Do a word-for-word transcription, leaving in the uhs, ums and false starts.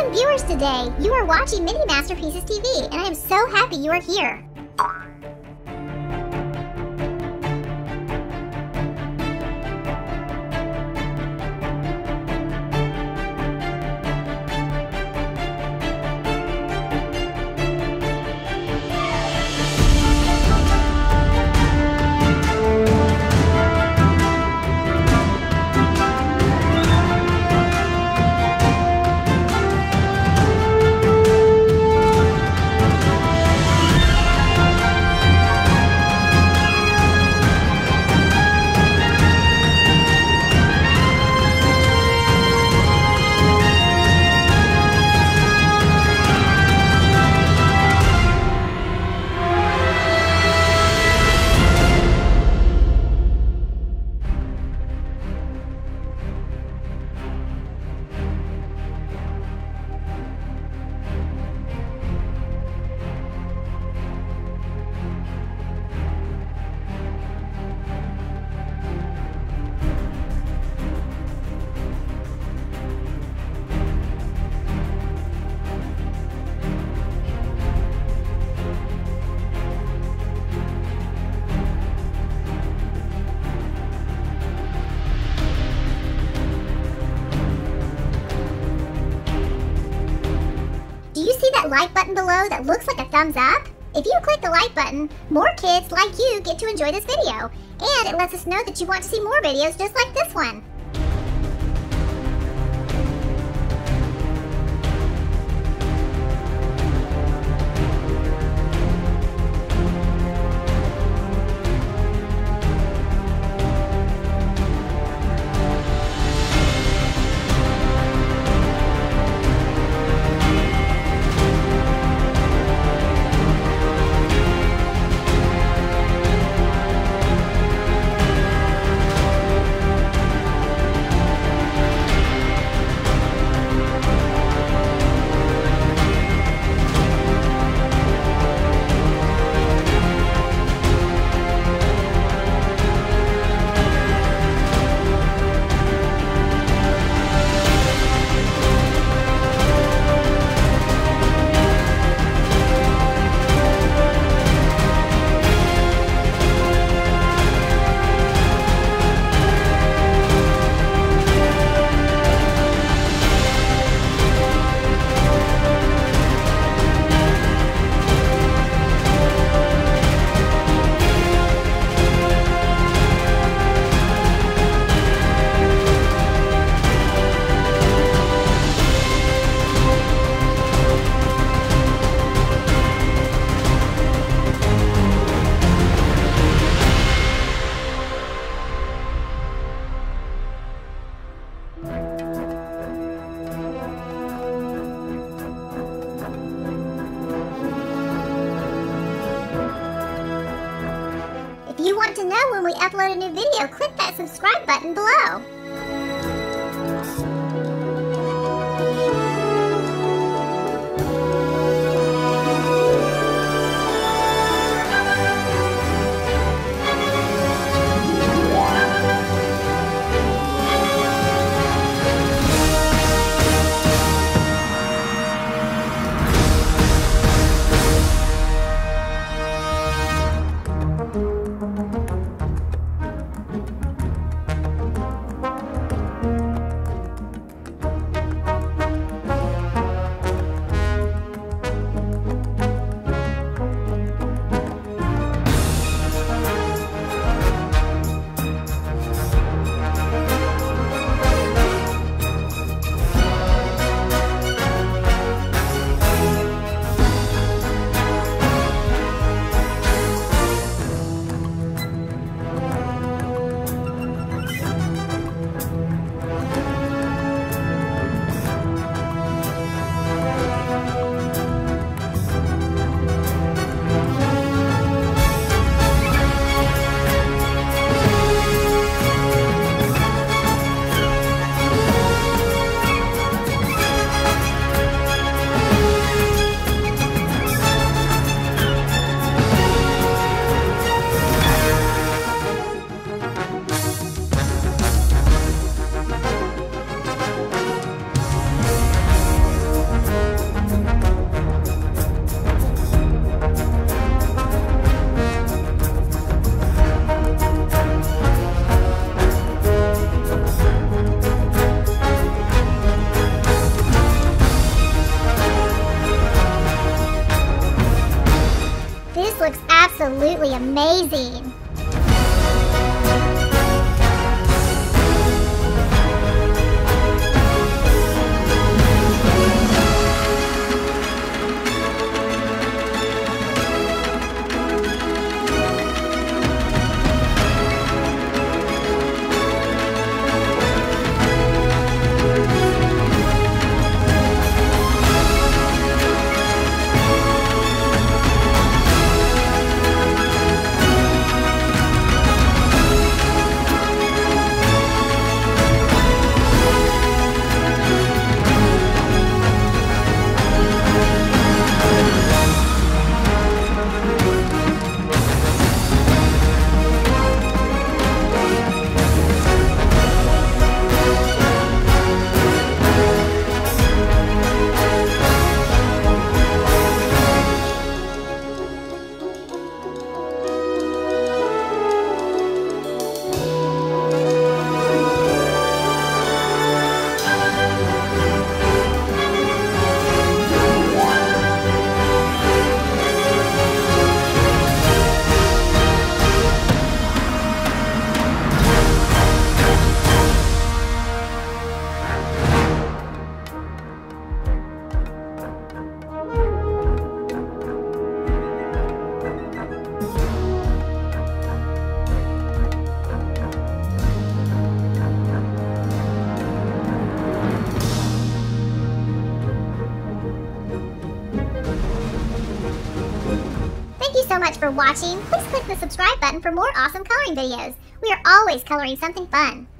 some viewers today. You are watching Mini Masterpieces T V, and I am so happy you are here. Like button below that looks like a thumbs up? If you click the like button, more kids like you get to enjoy this video, and it lets us know that you want to see more videos just like this one. If you want to know when we upload a new video, click that subscribe button below. This looks absolutely amazing. Thank you so much for watching. Please click the subscribe button for more awesome coloring videos. We are always coloring something fun.